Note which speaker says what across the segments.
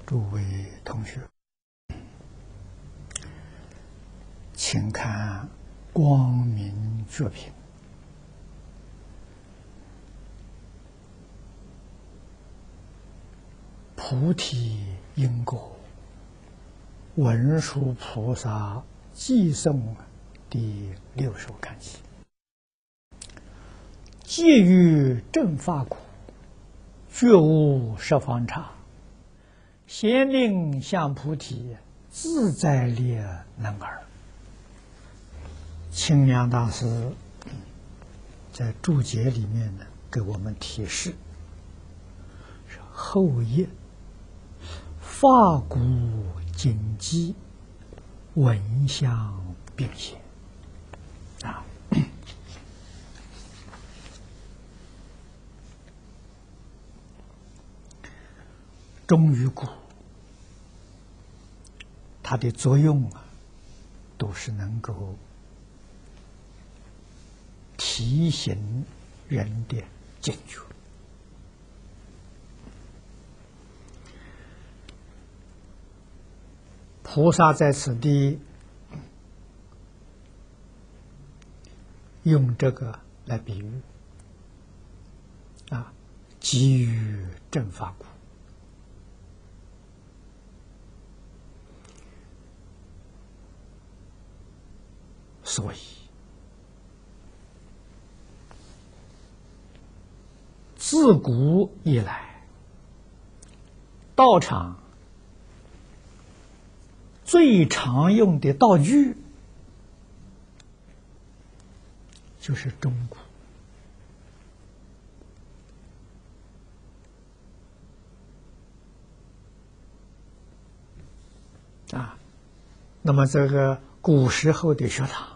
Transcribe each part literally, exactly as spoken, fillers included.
Speaker 1: 诸位同学，请看光明觉品菩提因果文殊菩萨寄颂第六首看起。借于正法苦，觉悟十方差，贤命向菩提，自在力能尔。清凉大师在注解里面呢，给我们提示：是后业法古今基，闻香并显啊。忠于古，它的作用啊，都是能够提醒人的警觉。菩萨在此地用这个来比喻啊，给予正法苦。所以，自古以来，道场最常用的道具就是钟鼓啊。那么，这个古时候的学堂。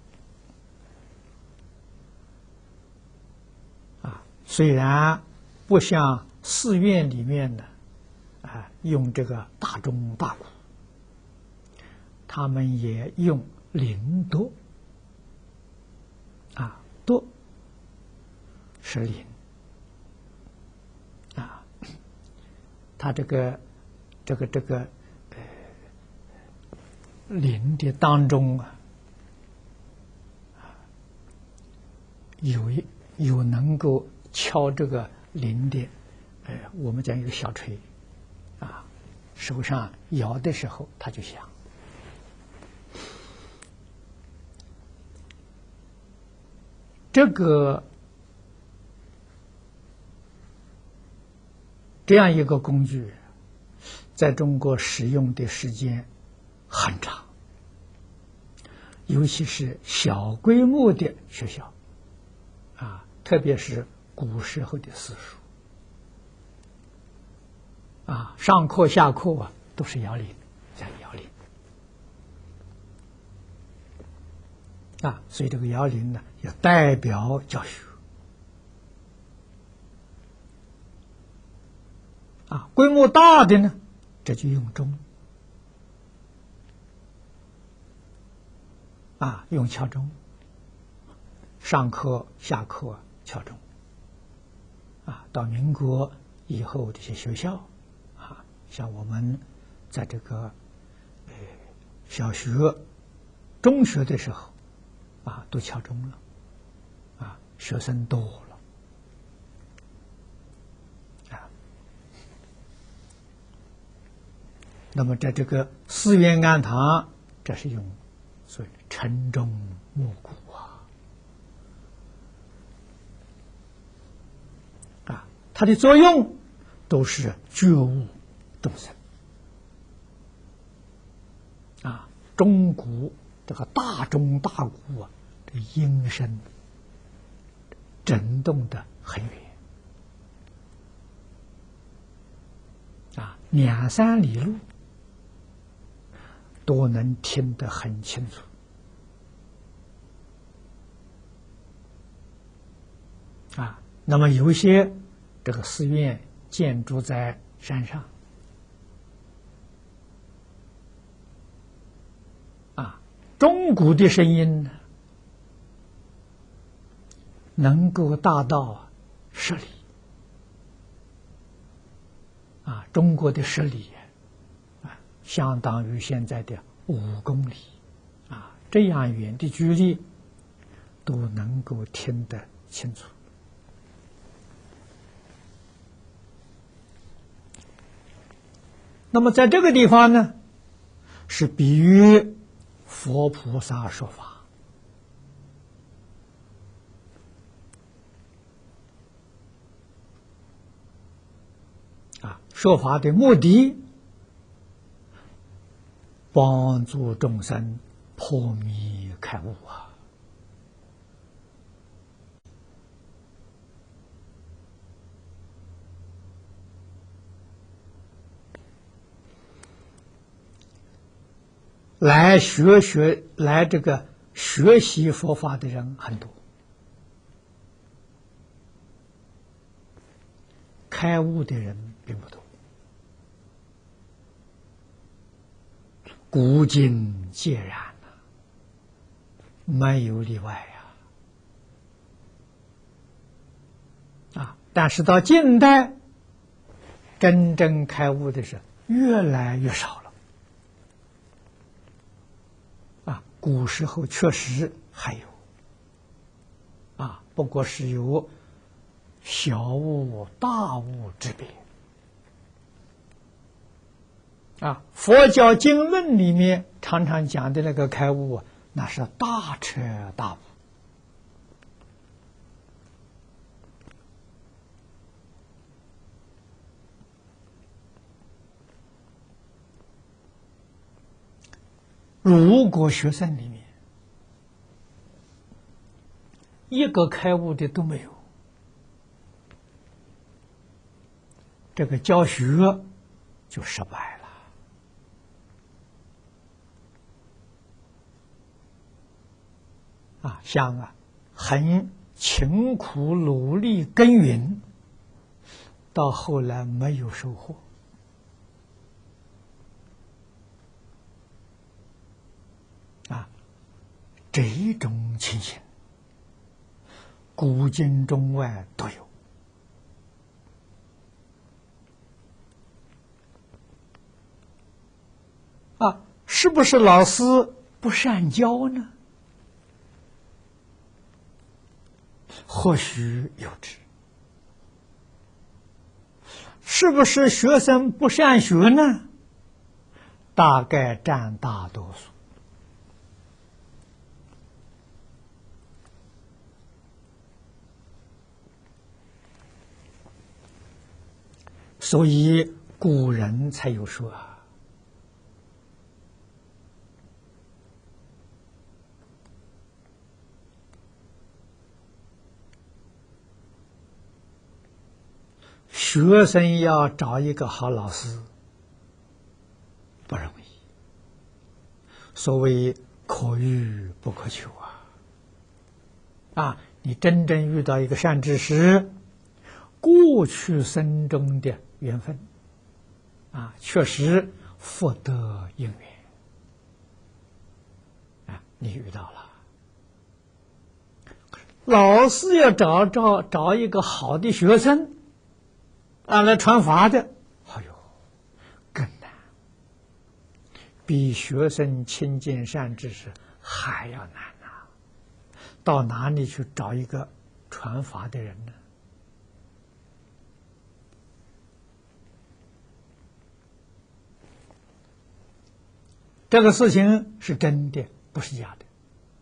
Speaker 1: 虽然不像寺院里面的啊用这个大钟大鼓，他们也用铃铎啊，铎是铃啊，它这个这个这个呃铃的当中啊，有一有能够敲这个铃的，呃，我们讲一个小锤，啊，手上摇的时候它就响。这个这样一个工具，在中国使用的时间很长，尤其是小规模的学校，啊，特别是古时候的私塾啊，上课下课啊都是摇铃，这样摇铃啊，所以这个摇铃呢，要代表教学啊。规模大的呢，这就用钟啊，用敲钟，上课下课敲钟。啊，到民国以后，这些学校啊，像我们在这个呃小学、中学的时候啊，都敲钟了，啊，学生多了，啊，那么在这个寺院庵堂，这是用所谓晨钟暮鼓啊。它的作用都是觉悟众生啊，钟鼓这个大钟大鼓啊，这个音声震动的很远啊，两三里路都能听得很清楚啊。那么有些这个寺院建筑在山上啊，钟鼓的声音呢，能够达到十里啊。中国的十里相当于现在的五公里，啊，这样远的距离都能够听得清楚。那么在这个地方呢，是比喻佛菩萨说法。啊，说法的目的，帮助众生破迷开悟啊！来学学来这个学习佛法的人很多，开悟的人并不多。古今皆然啊，没有例外呀！啊，但是到近代，真正开悟的是越来越少了。啊，古时候确实还有，啊，不过是有小悟大悟之别。啊，佛教经论里面常常讲的那个开悟，那是大彻大悟。如果学生里面一个开悟的都没有，这个教学就失败了。啊，像啊，很勤苦努力耕耘，到后来没有收获，啊，这种情形，古今中外都有。啊，是不是老师不善教呢？或许有之。是不是学生不善学呢？大概占大多数。所以古人才有说啊，学生要找一个好老师不容易，所谓可遇不可求啊！啊，你真正遇到一个善知识，过去生中的缘分啊，确实福德因缘啊，你遇到了。老师要找找找一个好的学生啊来传法的，哎呦，更难，比学生亲近善知识还要难啊！到哪里去找一个传法的人呢？这个事情是真的，不是假的。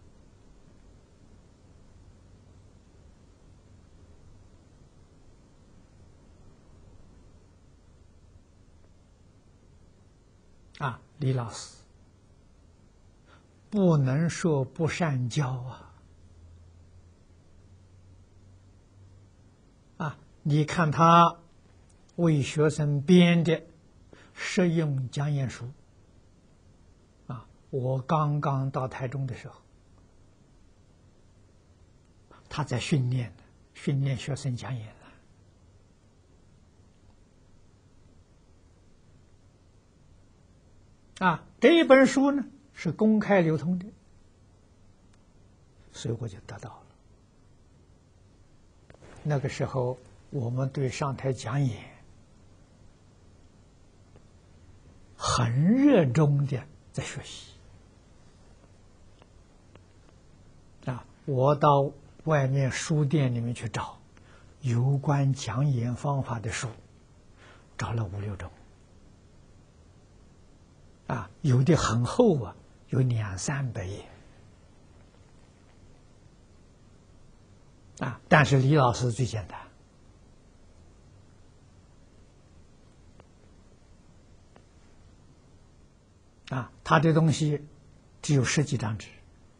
Speaker 1: 啊，李老师不能说不善教啊！啊，你看他为学生编的实用讲演书啊，我刚刚到台中的时候，他在训练训练学生讲演。啊，这一本书呢是公开流通的，所以我就得到了。那个时候，我们对上台讲演很热衷的在学习啊。我到外面书店里面去找有关讲演方法的书，找了五六种啊，有的很厚啊，有两三百页啊。但是李老师最简单啊，他的东西只有十几张纸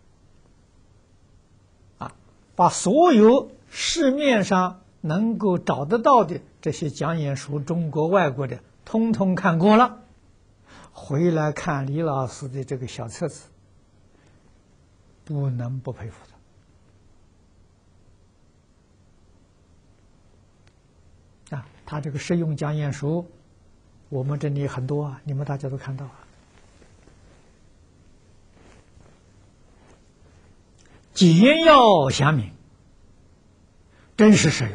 Speaker 1: 啊，把所有市面上能够找得到的这些讲演书，中国外国的通通看过了，回来看李老师的这个小册子，不能不佩服他啊。他这个实用讲演书，我们这里很多啊，你们大家都看到啊。简要详明，真实实用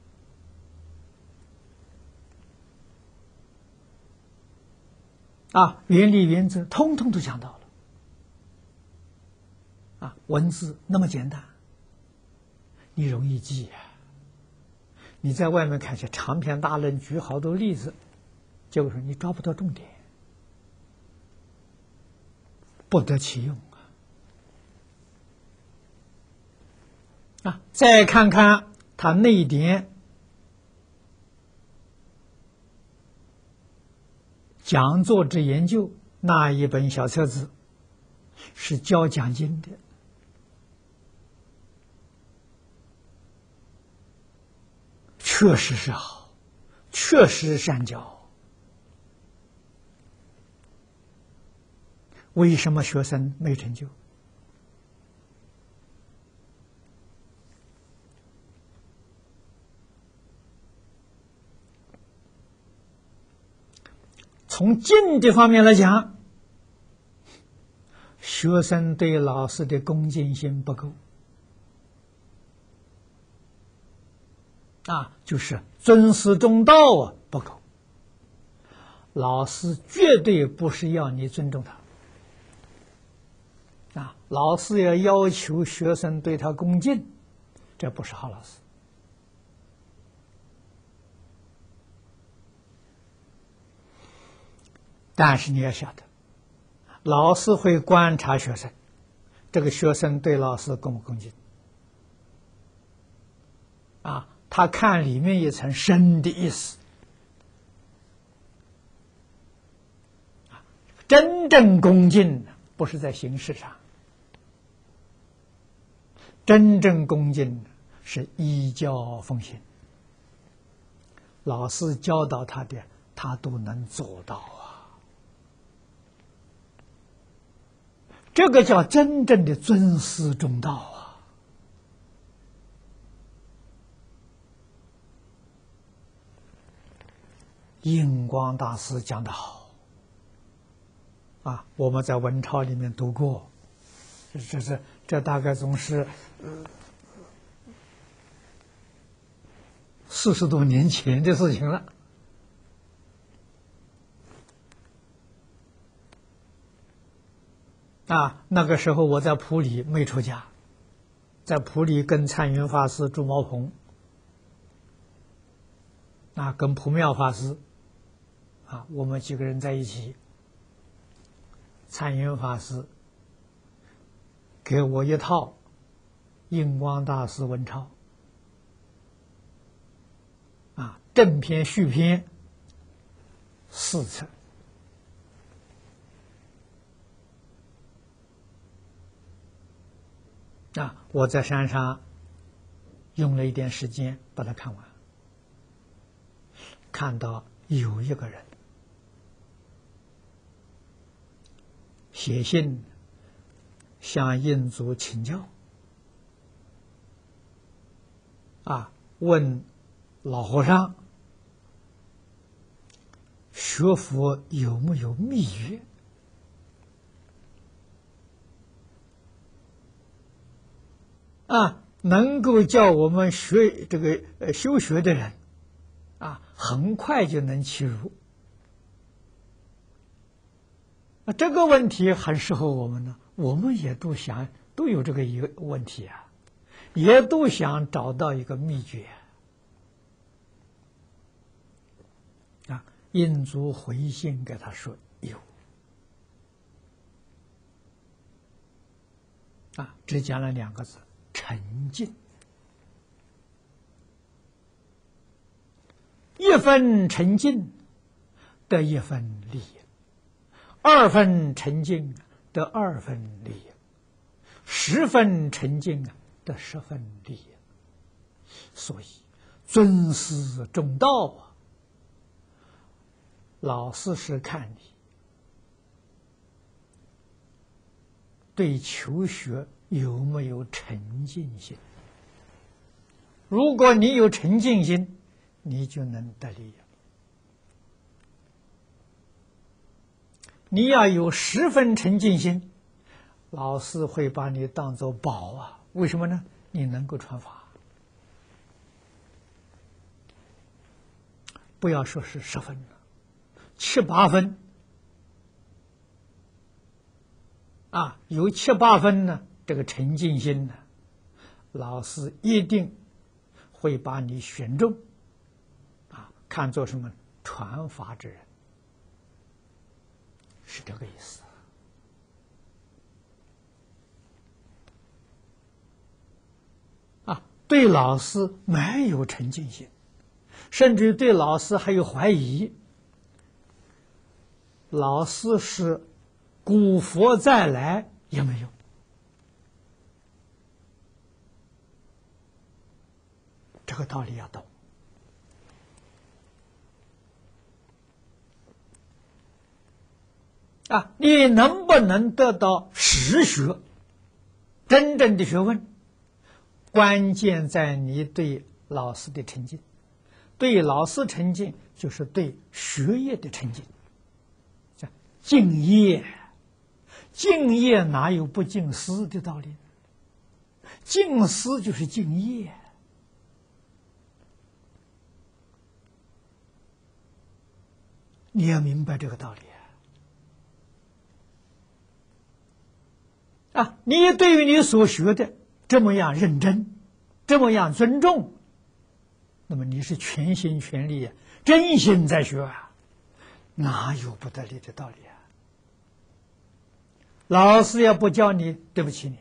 Speaker 1: 啊，原理原则通通都讲到了啊，文字那么简单，你容易记啊。你在外面看些长篇大论，举好多例子，结果说你抓不到重点，不得其用啊！再看看他内典讲座之研究那一本小册子，是教讲经的，确实是好，确实善教。为什么学生没成就？从经的方面来讲，学生对老师的恭敬心不够啊，就是尊师重道啊不够。老师绝对不是要你尊重他啊，老师要要求学生对他恭敬，这不是好老师。但是你要晓得，老师会观察学生，这个学生对老师恭不恭敬啊？他看里面一层深的意思。真正恭敬不是在形式上，真正恭敬是依教奉行。老师教导他的，他都能做到啊。这个叫真正的尊师重道啊！印光大师讲得好啊，我们在文钞里面读过，这是这大概总是呃四十多年前的事情了。啊，那个时候我在普里没出家，在普里跟参云法师住茅棚，啊，跟普妙法师，啊，我们几个人在一起。参云法师给我一套印光大师文钞，啊，正篇续篇四册。啊，我在山上用了一点时间把它看完，看到有一个人写信向印祖请教，啊，问老和尚学佛有没有秘诀？啊，能够叫我们学这个呃修学的人，啊，很快就能契入。 啊，这个问题很适合我们呢。我们也都想都有这个一个问题啊，也都想找到一个秘诀啊。印祖回信给他说有啊，只讲了两个字：沉静。一分沉静得一分利益，二分沉静得二分利益，十分沉静得十分利益。所以尊师重道啊，老师是看你对求学有没有沉静心。如果你有沉静心，你就能得利益。你要有十分沉静心，老师会把你当作宝啊！为什么呢？你能够传法。不要说是十分了，七八分啊，有七八分呢，这个沉静心呢，老师一定会把你选中。看作什么传法之人，是这个意思啊。对老师没有沉静心，甚至对老师还有怀疑，老师是古佛再来也没有。这个道理要懂。啊，你能不能得到实学，真正的学问，关键在你对老师的沉静。对老师沉静，就是对学业的沉静。敬业，敬业哪有不敬师的道理？敬师就是敬业。你要明白这个道理。啊，你对于你所学的这么样认真，这么样尊重，那么你是全心全力、真心在学啊，哪有不得力的道理啊？老师要不教你，对不起你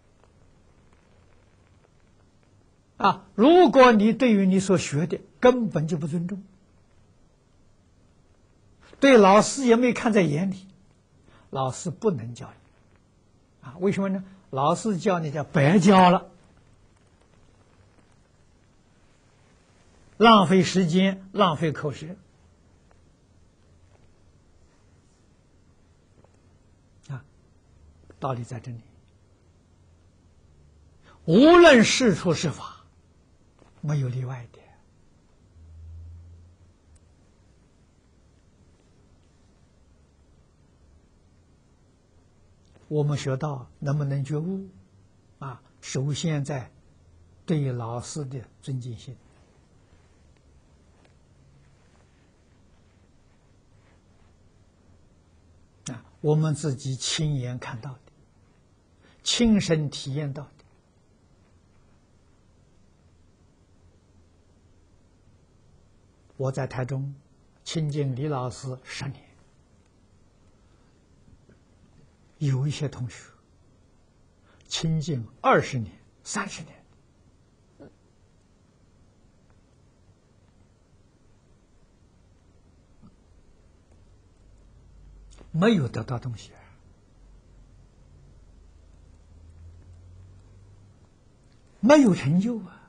Speaker 1: 啊！如果你对于你所学的根本就不尊重，对老师也没看在眼里，老师不能教你。啊，为什么呢？老师教你叫白教了，浪费时间，浪费口舌。啊，道理在这里。无论是处是法，没有例外的。我们学到能不能觉悟啊？首先在对老师的尊敬心啊，我们自己亲眼看到的，亲身体验到的。我在台中亲近李老师十年。有一些同学亲近二十年、三十年，没有得到东西，没有成就啊！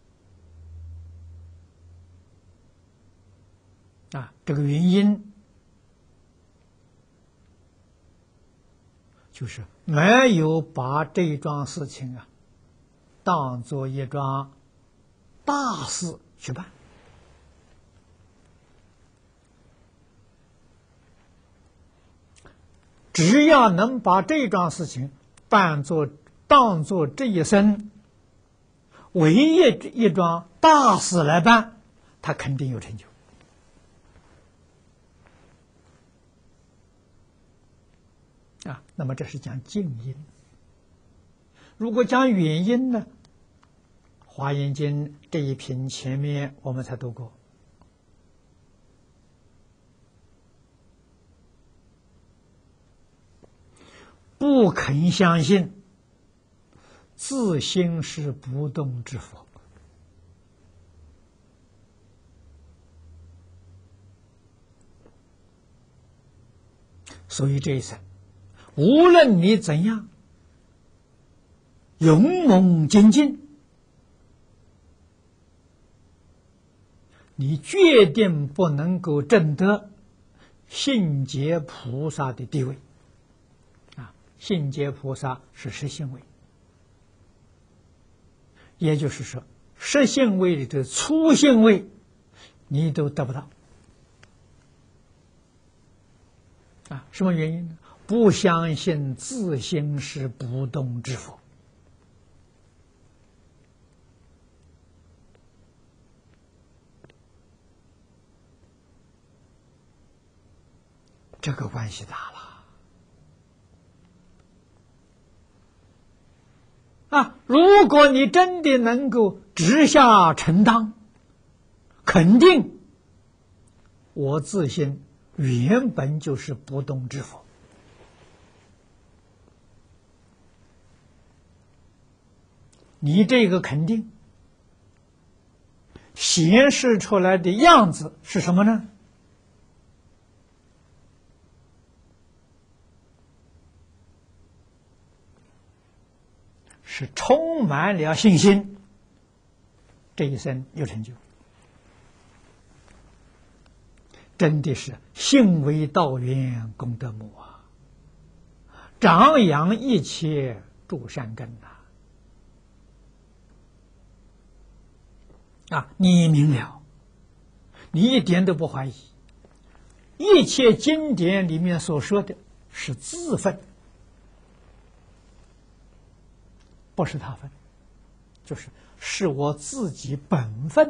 Speaker 1: 啊，这个原因。就是没有把这一桩事情啊，当做一桩大事去办。只要能把这桩事情办作当做这一生唯一一桩大事来办，他肯定有成就。 那么这是讲静音。如果讲远音呢，《华严经》这一品前面我们才读过，不肯相信自心是不动之佛。所以这一生，无论你怎样勇猛精进，你决定不能够证得信解菩萨的地位。啊，信解菩萨是实性位，也就是说，实性位的初性位，你都得不到。啊，什么原因呢？不相信自心是不动之佛。这个关系大了啊！如果你真的能够直下承当，肯定我自心原本就是不动之佛，你这个肯定显示出来的样子是什么呢？是充满了信心，这一生有成就，真的是信为道源功德母啊，长养一切诸善根呐！啊，你明了，你一点都不怀疑，一切经典里面所说的是自分，不是他分，就是是我自己本分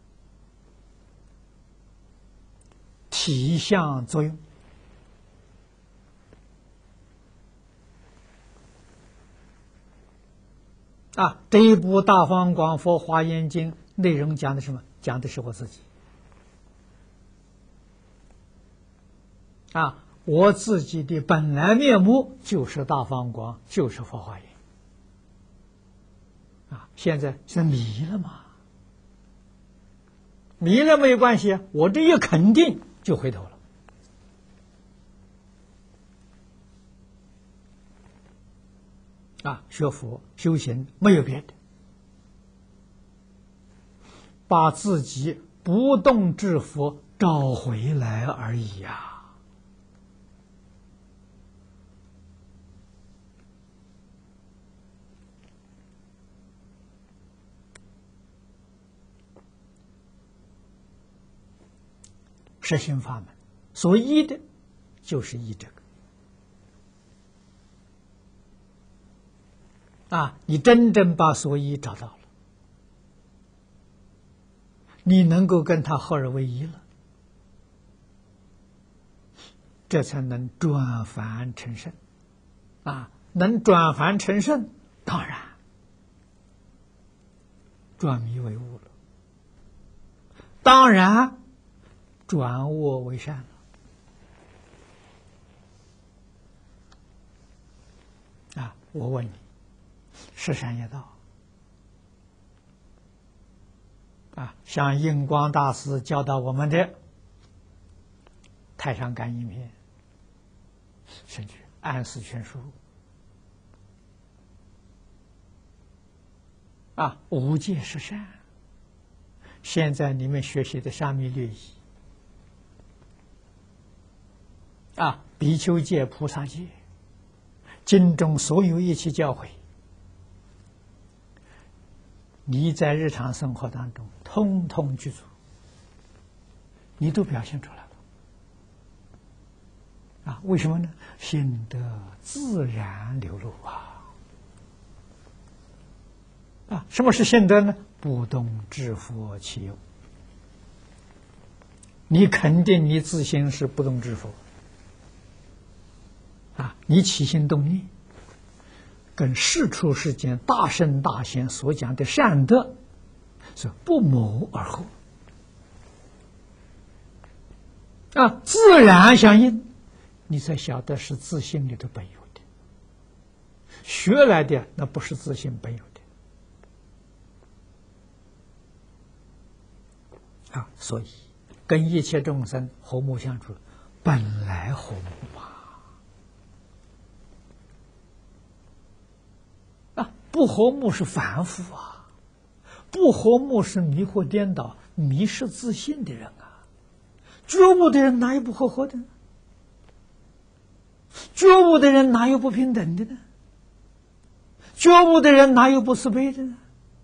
Speaker 1: 体相作用。啊，这一部《大方广佛华严经》内容讲的什么？讲的是我自己。啊，我自己的本来面目就是大方广，就是佛华严。啊，现在是迷了嘛？迷了没有关系啊，我这一肯定就回头了。啊，学佛修行没有别的，把自己不动之佛找回来而已呀、啊。实行法门所依的就是依这个啊，你真正把所依找到了，你能够跟他合而为一了，这才能转凡成圣啊！能转凡成圣，当然转迷为悟了，当然转恶为善了啊！我问你，是善业道啊，像印光大师教导我们的《太上感应篇》，甚至《安世全书》啊，无戒是善。现在你们学习的沙弥律仪啊，比丘戒、菩萨戒，经中所有一切教诲，你在日常生活当中通通具足，你都表现出来了啊！为什么呢？心得自然流露啊！啊，什么是心得呢？不动知佛其有。你肯定你自心是不动知佛啊， 你起心动念，跟世出世间大圣大贤所讲的善德是不谋而合啊，自然相应，你才晓得是自信里头本有的，学来的那不是自信本有的啊，所以跟一切众生和睦相处，本来和睦嘛。啊，不和睦是凡夫啊，不和睦是迷惑颠倒、迷失自信的人啊。觉悟的人哪有不和合的呢？觉悟的人哪有不平等的呢？觉悟的人哪有不慈悲的呢？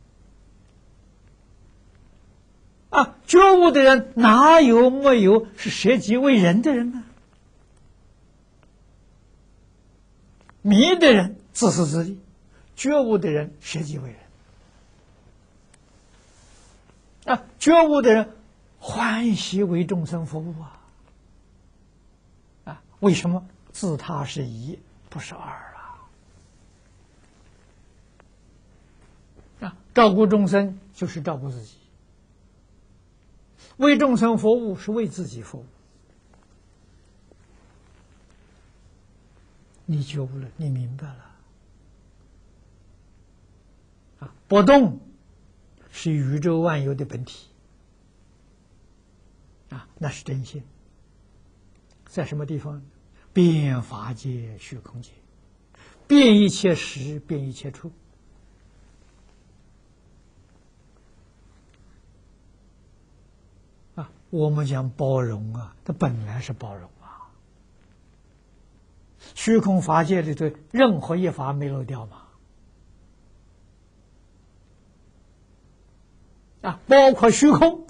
Speaker 1: 啊，觉悟的人哪有没有是舍己为人的人呢？迷的人自私自利，觉悟的人舍己为人。啊，觉悟的人欢喜为众生服务啊！啊，为什么？自他是一，不是二啊！啊，照顾众生就是照顾自己，为众生服务是为自己服务。你觉悟了，你明白了啊！波动是宇宙万有的本体啊，那是真心。在什么地方？遍法界、虚空界，遍一切时，遍一切处。啊，我们讲包容啊，它本来是包容啊。虚空法界里头，任何一法没漏掉嘛。啊，包括虚空。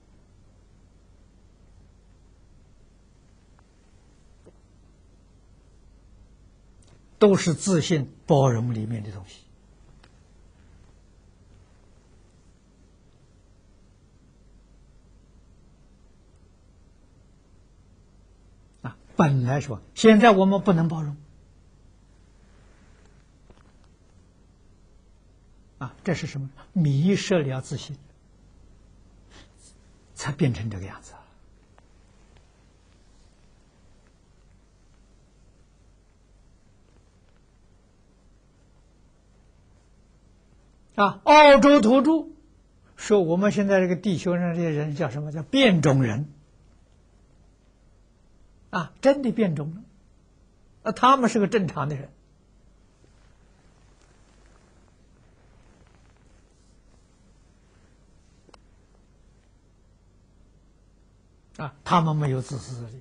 Speaker 1: 都是自信包容里面的东西啊！本来说，现在我们不能包容啊，这是什么？迷失了自信，才变成这个样子。啊，澳洲土著说我们现在这个地球上这些人叫什么？叫变种人啊，真的变种了。啊，他们是个正常的人啊，他们没有自私自利，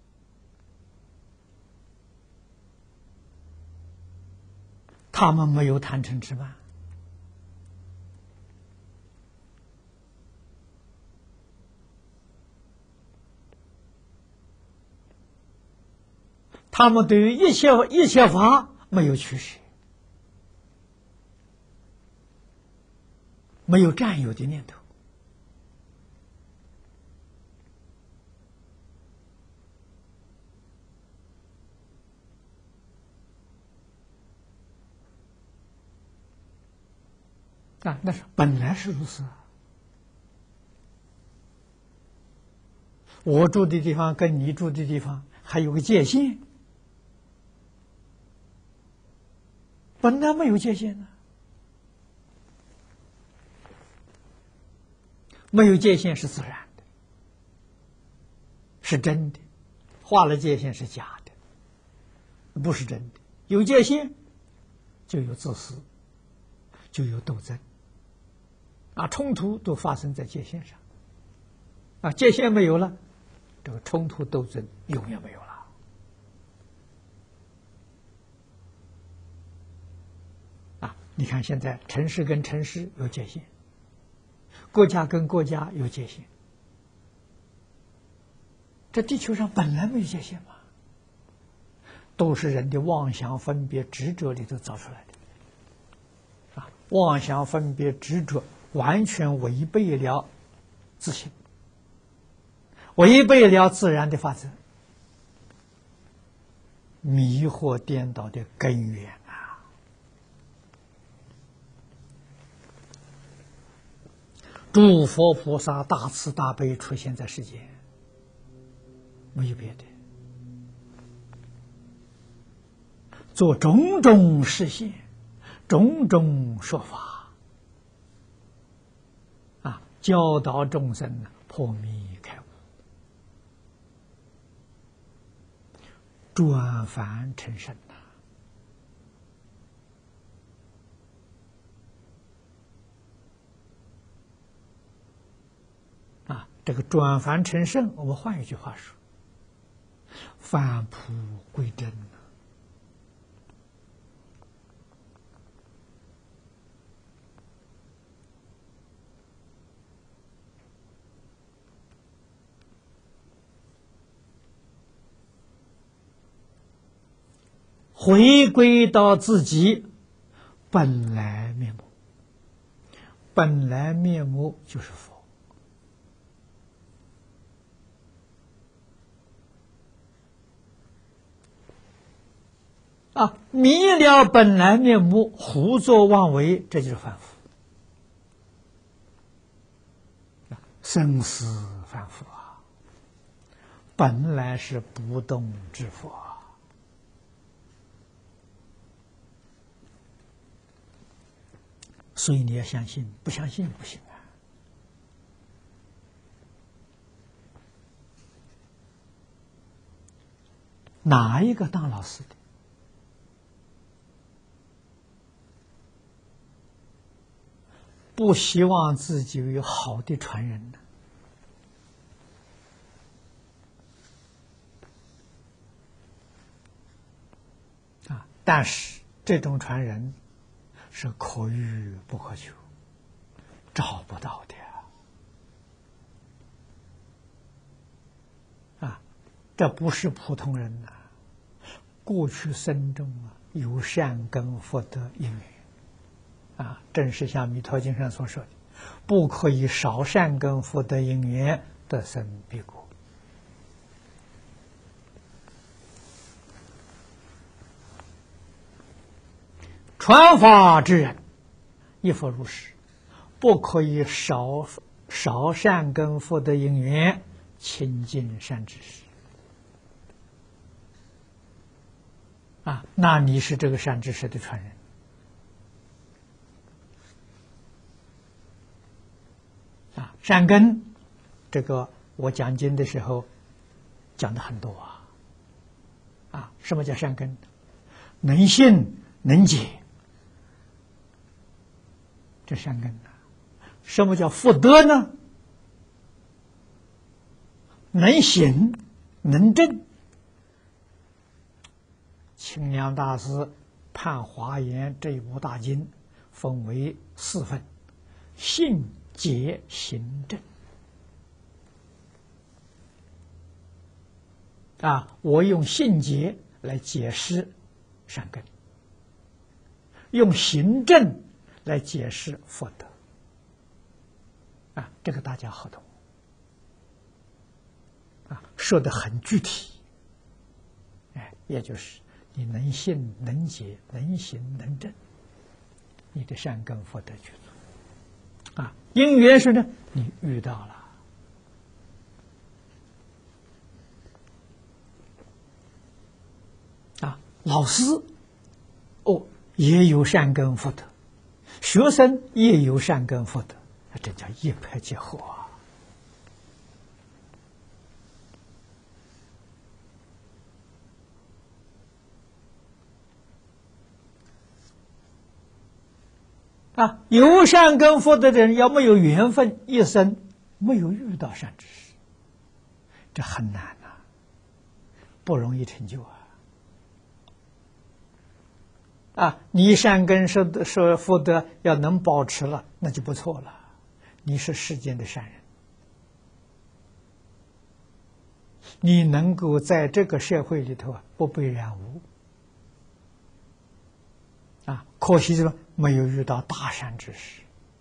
Speaker 1: 他们没有贪嗔痴慢。他们对于一切一切法没有取舍，没有占有的念头啊，那是本来是如此啊。我住的地方跟你住的地方还有个界限，本来没有界限呢，没有界限是自然的，是真的；画了界限是假的，不是真的。有界限就有自私，就有斗争啊，冲突都发生在界限上啊，界限没有了，这个冲突斗争永远没有了。你看，现在城市跟城市有界限，国家跟国家有界限，这地球上本来没有界限嘛，都是人的妄想、分别、执着里头造出来的。啊，妄想、分别、执着，完全违背了自信，违背了自然的法则。 迷惑颠倒的根源啊！诸佛菩萨大慈大悲出现在世间，没有别的，做种种示现，种种说法啊，教导众生破迷开悟，转凡成圣呐！啊，这个转凡成圣，我们换一句话说，返璞归真呐！回归到自己本来面目，本来面目就是佛啊！迷了本来面目，胡作妄为，这就是凡夫，生死凡夫啊！本来是不动之佛啊！所以你要相信，不相信不行啊！哪一个当老师的？不希望自己有好的传人呢？啊！但是这种传人是可遇不可求，找不到的啊！这不是普通人呐、啊，过去生中啊有善根福德因缘啊，正是像《弥陀经》上所说的，不可以少善根福德因缘得生彼国。传法之人，亦复如是，不可以少少善根福德因缘，亲近善知识啊，那你是这个善知识的传人啊。善根，这个我讲经的时候讲的很多啊。啊，什么叫善根？能信能解，这善根啊。什么叫福德呢？能行能正。清凉大师判华严这五大经分为四分：信解行正。啊，我用信解来解释善根，用行正来解释福德。啊，这个大家好懂。啊，说得很具体。哎，也就是你能信能解能行能正，你的善根福德具足。啊，因缘是呢，你遇到了。啊，老师哦也有善根福德，学生也有善根福德，这叫一拍即合啊！啊，有善根福德的人，要没有缘分，一生没有遇到善知识，这很难呐、啊，不容易成就啊！啊，你善根说的说福德要能保持了，那就不错了。你是世间的善人，你能够在这个社会里头啊不被染污。啊，可惜是没有遇到大善之识。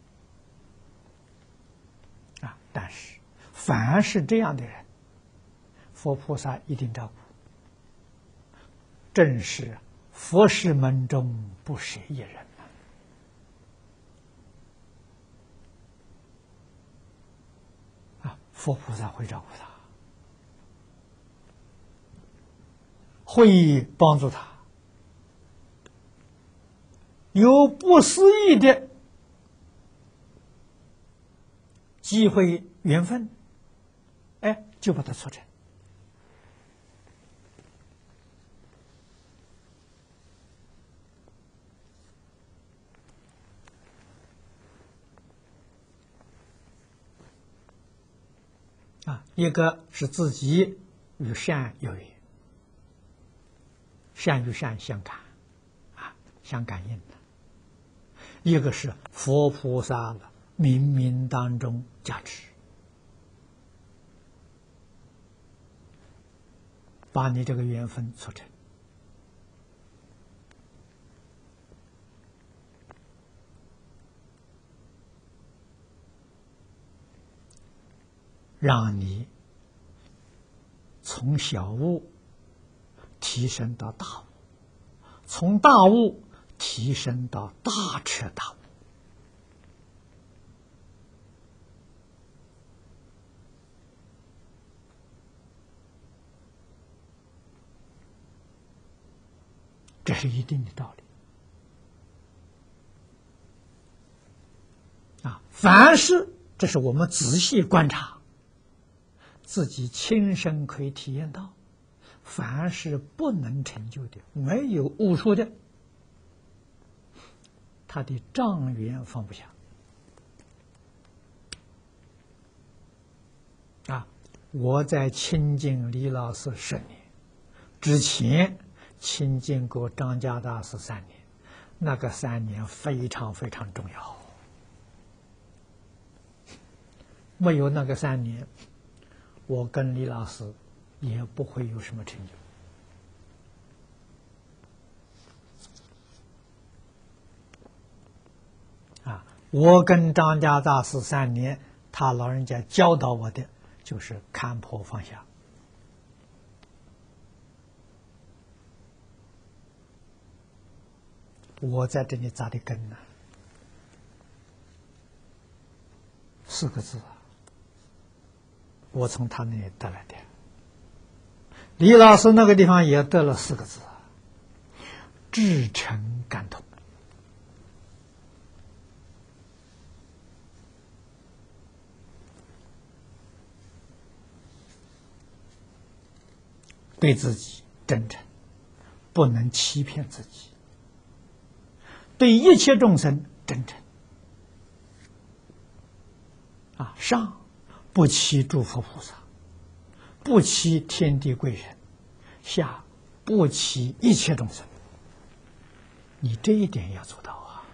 Speaker 1: 啊，但是凡是这样的人，佛菩萨一定照顾。 正是佛事门中不舍一人啊！佛菩萨会照顾他，会帮助他，有不思议的机会缘分，哎，就把它促成。啊，一个是自己与善有缘，善与善相感，啊，相感应的；一个是佛菩萨的冥冥当中加持，把你这个缘分促成。让你从小悟提升到大悟，从大悟提升到大彻大悟。这是一定的道理啊！凡是，这是我们仔细观察。自己亲身可以体验到，凡是不能成就的、没有悟出的，他的障缘放不下。啊，我在亲近李老师十年之前，亲近过张家大师三年，那个三年非常非常重要。没有那个三年，我跟李老师也不会有什么成就。啊，我跟张家大师三年，他老人家教导我的就是看破放下。我在这里扎的根呢，四个字啊，我从他那里得来的。李老师那个地方也得了四个字：至诚感通。对自己真诚，不能欺骗自己；对一切众生真诚。啊，上不欺诸佛菩萨，不欺天地贵人，下不欺一切众生。你这一点要做到啊！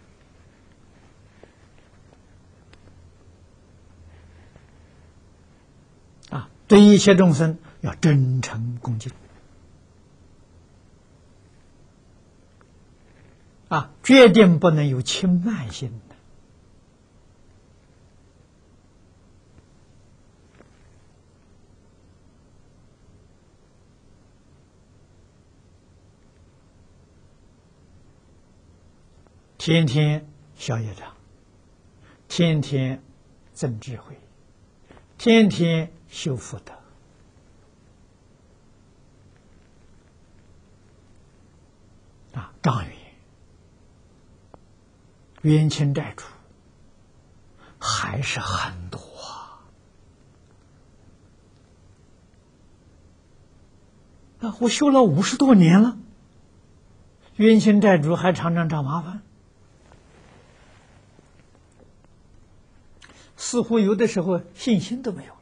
Speaker 1: 啊，对一切众生要真诚恭敬。啊，决定不能有轻慢心的。天天消业障，天天增智慧，天天修福德。啊，障缘、冤亲债主还是很多啊！啊，我修了五十多年了，冤亲债主还常常找麻烦。似乎有的时候信心都没有了。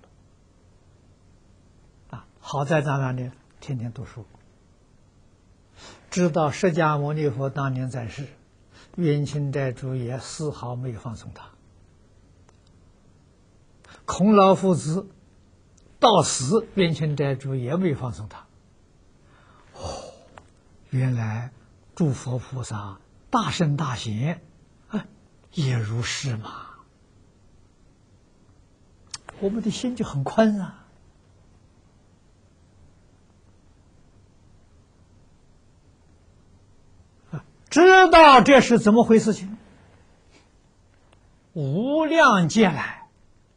Speaker 1: 啊，好在咱们呢，天天读书，知道释迦牟尼佛当年在世，冤亲债主也丝毫没有放松他。孔老夫子到死，冤亲债主也没有放松他。哦，原来诸佛菩萨大圣大贤，啊，也如是嘛。我们的心就很宽啊！ 知道这是怎么回事情，无量劫来，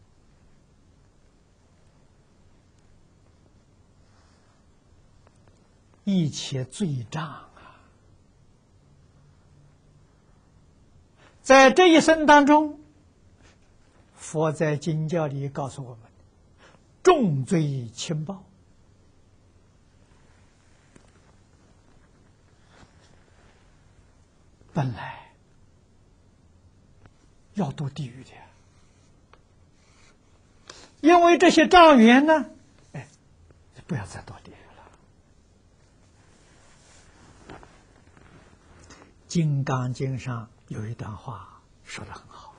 Speaker 1: 一切罪障啊，在这一生当中，佛在经教里告诉我们，重罪轻报。本来要堕地狱的，因为这些障缘呢，哎，不要再堕地狱了。《金刚经》上有一段话说得很好，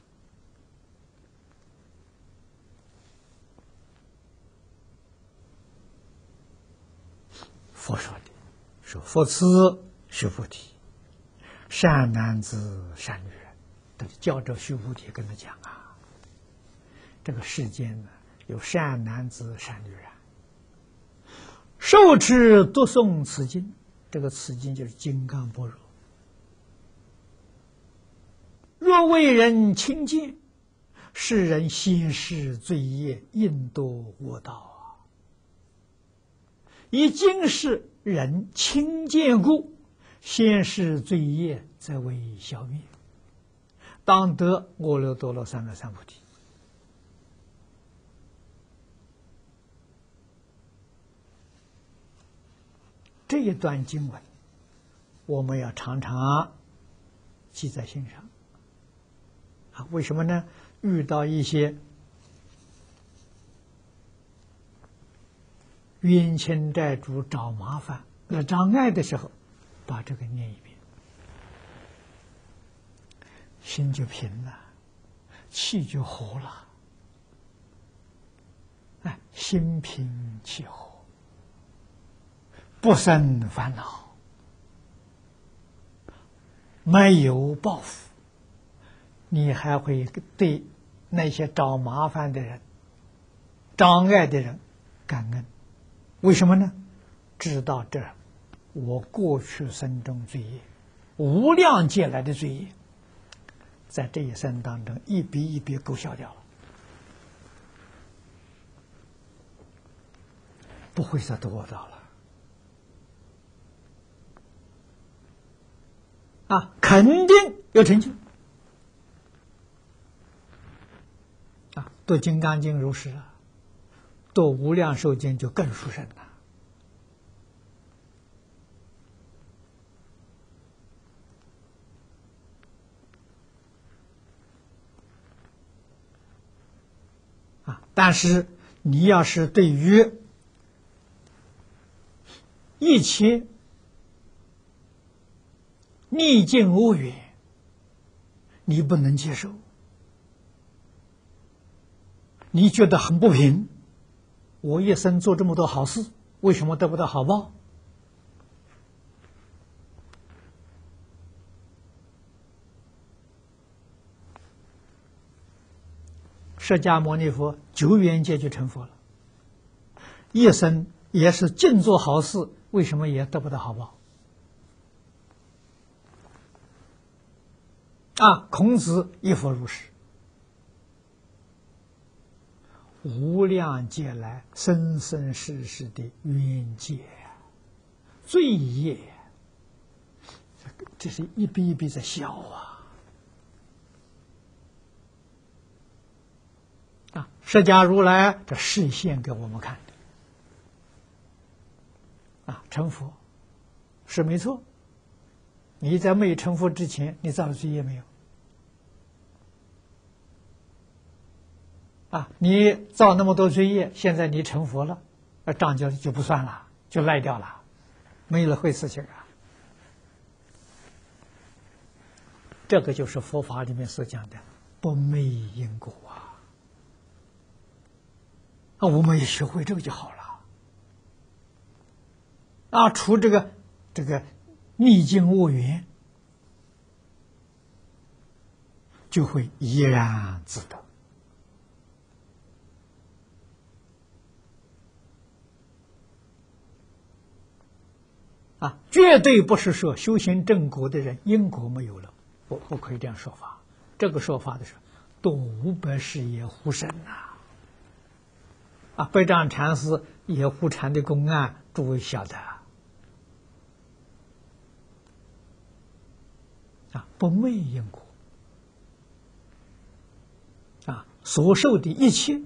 Speaker 1: 佛说的，说佛慈须菩提，善男子善女人，他教着须菩提跟他讲啊，这个世间呢有善男子善女人，受持读诵此经，这个此经就是金刚般若。若为人轻贱，世人先世罪业应堕恶道啊。以今世人轻贱故，先世罪业则为消灭，当得阿耨多罗三藐三菩提。这一段经文，我们要常常记在心上啊！为什么呢？遇到一些冤亲债主找麻烦、惹障碍的时候，把这个念一遍，心就平了，气就和了。哎，心平气和，不生烦恼，没有报复，你还会对那些找麻烦的人、障碍的人感恩。为什么呢？知道这我过去生中罪业，无量劫来的罪业，在这一生当中一笔一笔勾销掉了，不会再堕恶道了啊！肯定有成就啊！读《金刚经》如是了，读《无量寿经》就更殊胜了。啊！但是你要是对于一切逆境恶缘，你不能接受，你觉得很不平，我一生做这么多好事，为什么得不到好报？释迦牟尼佛九缘界就成佛了，一生也是尽做好事，为什么也得不到好报？啊，孔子亦复如是。无量劫来生生世世的冤结、罪业，这是一笔一笔在消啊！啊，释迦如来这示现给我们看的啊，成佛是没错。你在没成佛之前，你造了罪业没有？啊，你造那么多罪业，现在你成佛了，那账就就不算了，就赖掉了，没了回事情啊。这个就是佛法里面所讲的不昧因果啊。啊，我们也学会这个就好了。啊，除这个这个逆境恶缘，就会怡然自得。 啊，绝对不是说修行正果的人因果没有了，不不可以这样说法。这个说法的是多五百世也护身呐。啊，北藏禅师也护禅的公案，诸位晓得啊，不昧因果啊，所受的一切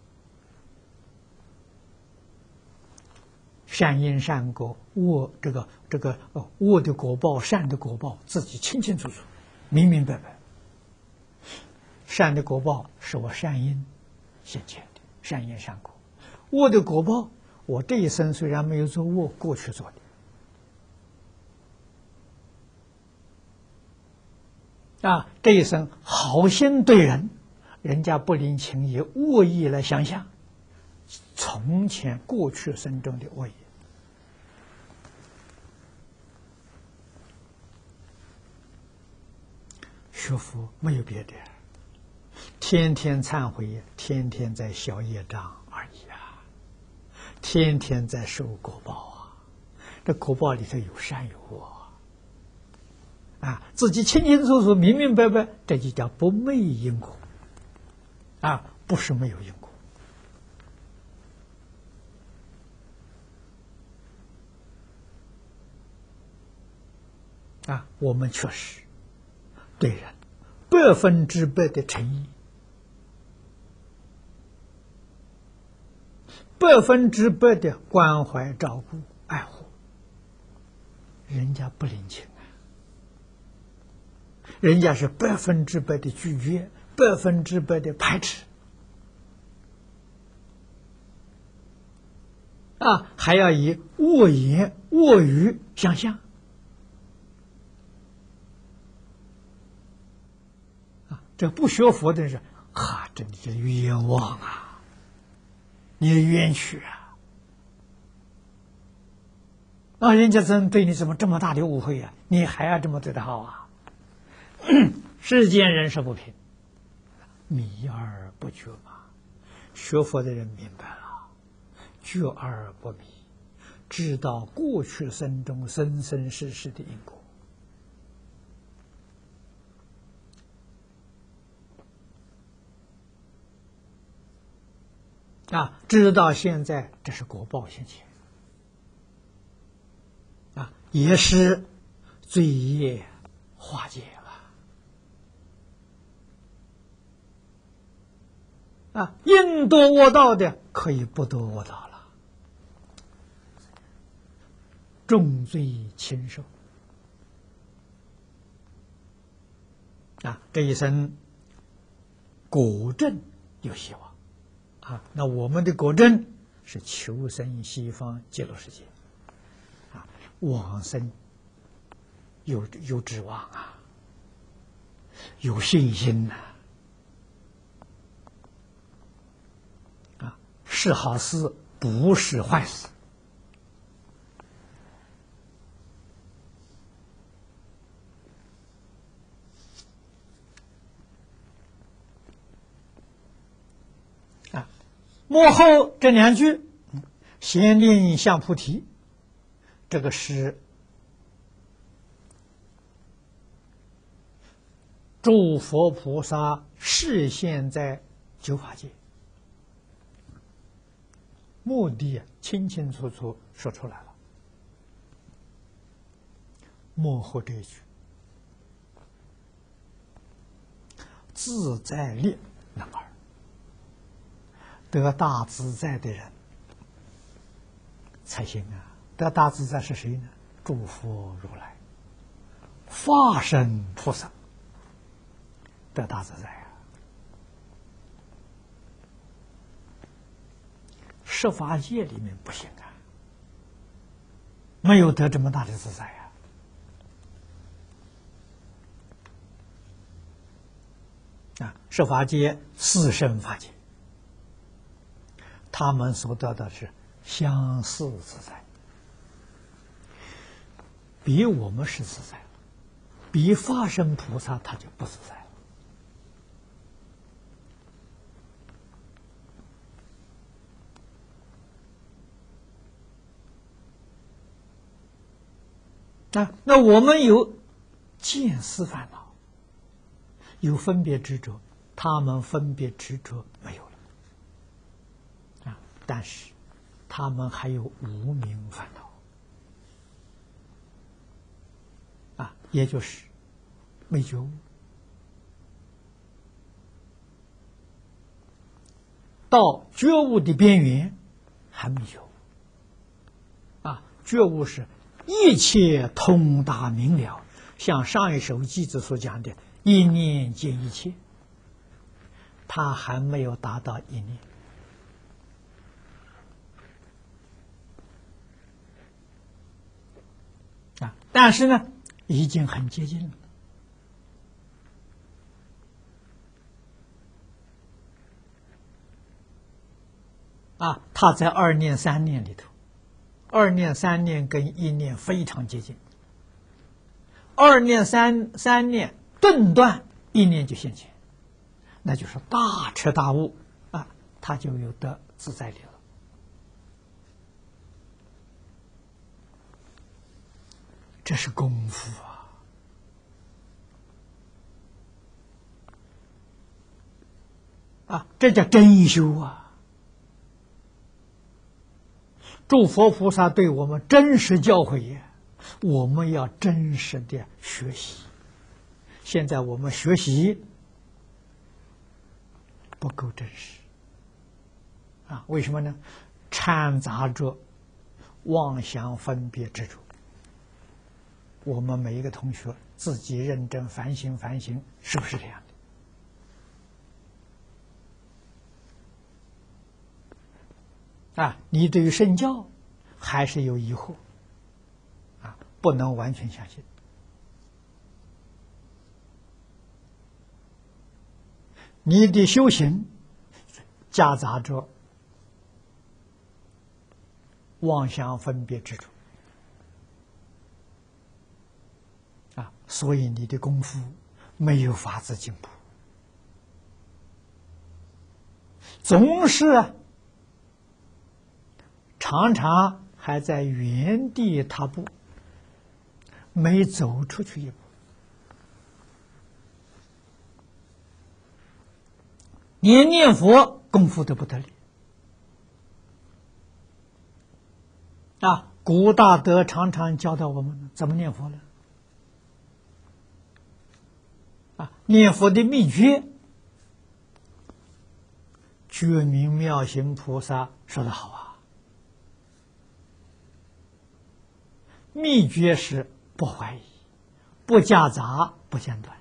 Speaker 1: 善因善果，恶这个这个哦，恶的果报、善的果报，自己清清楚楚、明明白白。善的果报是我善因现前的善因善果，恶的果报，我这一生虽然没有做恶，过去做的啊，这一生好心对人，人家不领情，以恶意来想想，从前过去生中的恶意。学佛没有别的，天天忏悔，天天在消业障而已啊，天天在受果报啊，这果报里头有善有恶啊，自己清清楚楚、明明白白，这就叫不昧因果啊，不是没有因果啊，我们确实对人百分之百的诚意，百分之百的关怀、照顾、爱护，人家不领情啊，人家是百分之百的拒绝，百分之百的排斥啊，还要以恶言恶语相向。这不学佛的人，哈，这你这冤枉啊！你冤屈啊！啊，人家真对你怎么这么大的误会啊？你还要这么对他好啊？世间人是不平，迷而不觉嘛。学佛的人明白了，觉而不迷，知道过去生中生生世世的因果。啊，知道现在这是果报现前，啊，也是罪业化解了，啊，应多恶道的可以不多恶道了，重罪轻受，啊，这一生果证有希望。啊，那我们的果证是求生西方极乐世界，啊，往生有有指望啊，有信心呐、啊，啊，是好事，不是坏事。幕后这两句“贤令向菩提”，这个是诸佛菩萨示现在九法界，目的清清楚楚说出来了。幕后这一句“自在力能儿”。得大自在的人才行啊！得大自在是谁呢？诸佛如来、化身菩萨得大自在啊！十法界里面不行啊，没有得这么大的自在啊！啊，十法界四圣法界。他们所得的是相似自在，比我们是自在，比化身菩萨他就不自在了。 啊，那我们有见思烦恼，有分别执着，他们分别执着没有了啊，但是他们还有无明烦恼啊，也就是没觉悟。到觉悟的边缘还没觉悟啊，觉悟是一切通达明了，像上一首偈子所讲的一念见一切，他还没有达到一念啊，但是呢已经很接近了啊，他在二念三念里头，二念三念跟一念非常接近，二念三三念顿断，一念就现前，那就是大彻大悟啊，他就有得自在力了。这是功夫啊！啊，这叫真修啊！诸佛菩萨对我们真实教诲，我们要真实的学习。现在我们学习不够真实啊？为什么呢？掺杂着妄想分别执着。我们每一个同学自己认真反省反省，是不是这样的？啊，你对于圣教还是有疑惑啊，不能完全相信。你的修行夹杂着妄想分别执着啊，所以你的功夫没有法子进步，总是常常还在原地踏步，没走出去一步。连念佛功夫都不得力啊！古大德常常教导我们怎么念佛呢？啊，念佛的秘诀，觉明妙行菩萨说得好啊。秘诀是不怀疑，不夹杂，不间断。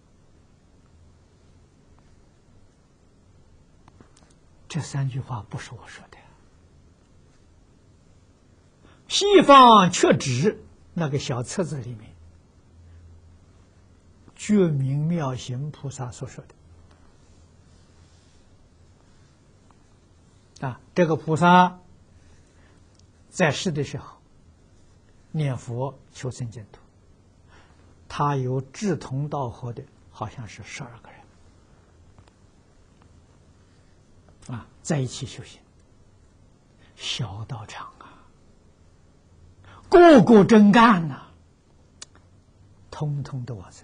Speaker 1: 这三句话不是我说的，西方却指那个小册子里面觉明妙行菩萨所说的啊，这个菩萨在世的时候念佛求生净土，他有志同道合的，好像是十二个人啊，在一起修行，小道场啊，个个真干呐、啊，通通都往生。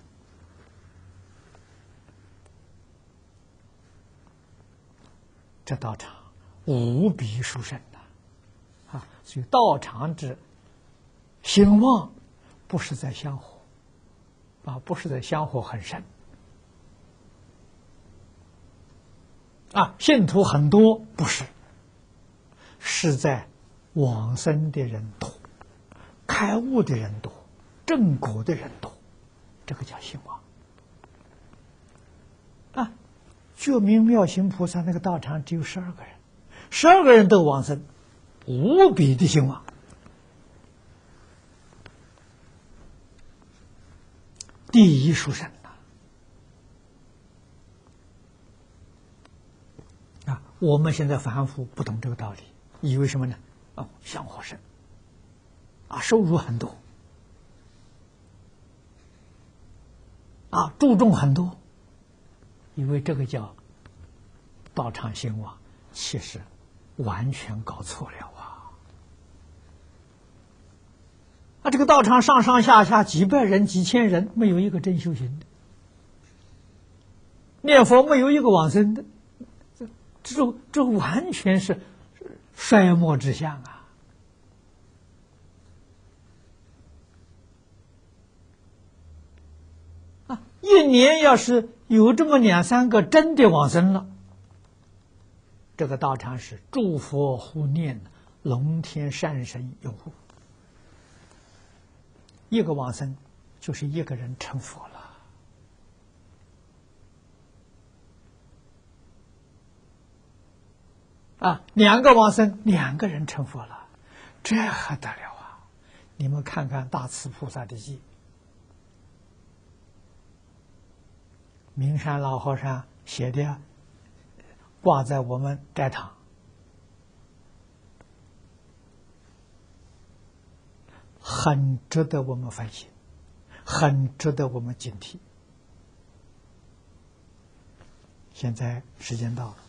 Speaker 1: 这道场无比殊胜呐、啊，啊，所以道场之兴旺不是在香火啊，不是在香火很深啊，信徒很多，不是，是在往生的人多，开悟的人多，正果的人多，这个叫兴旺啊。觉明妙行菩萨那个道场只有十二个人，十二个人都往生，无比的兴旺。第一殊胜呐！啊，我们现在凡夫不懂这个道理，以为什么呢？哦，香火深，啊，收入很多，啊，注重很多，以为这个叫道场兴旺，其实完全搞错了啊！ 啊，这个道场上上下下几百人、几千人，没有一个真修行的，念佛没有一个往生的，这这这完全是衰没之相啊！啊，一年要是有这么两三个真的往生了，这个道场是诸佛护念，龙天善神拥护。一个往生就是一个人成佛了啊！两个往生，两个人成佛了，这还得了啊！你们看看大慈菩萨的记，明山老和尚写的，挂在我们斋堂，很值得我们反省，很值得我们警惕。现在时间到了。